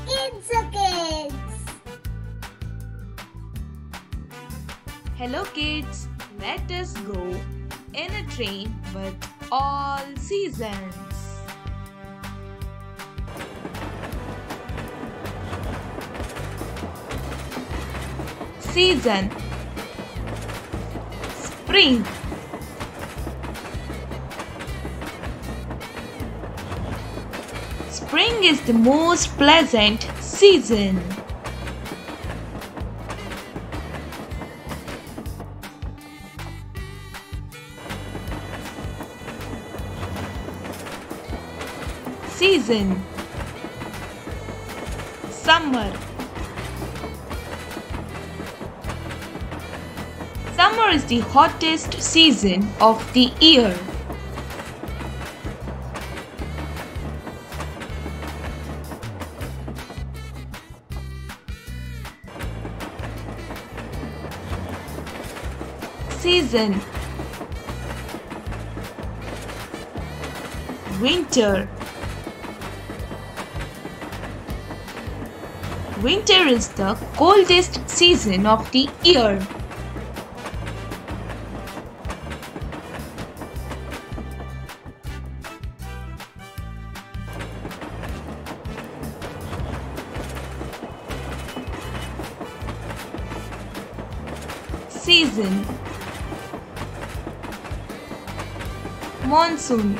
kids. Hello kids, let us go in a train with all seasons. Season: Spring. Spring is the most pleasant season. Season: Summer. Summer is the hottest season of the year. Season: Winter. Winter is the coldest season of the year. Season: Monsoon,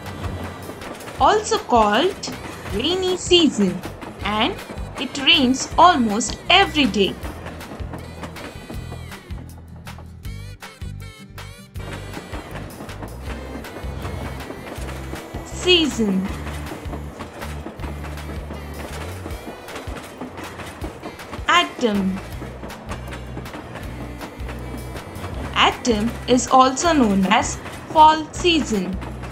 also called rainy season, and it rains almost every day. Season: Autumn. Autumn is also known as fall season.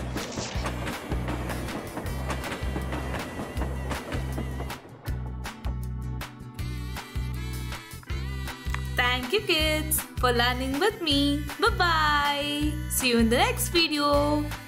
Thank you kids for learning with me. Bye bye. See you in the next video.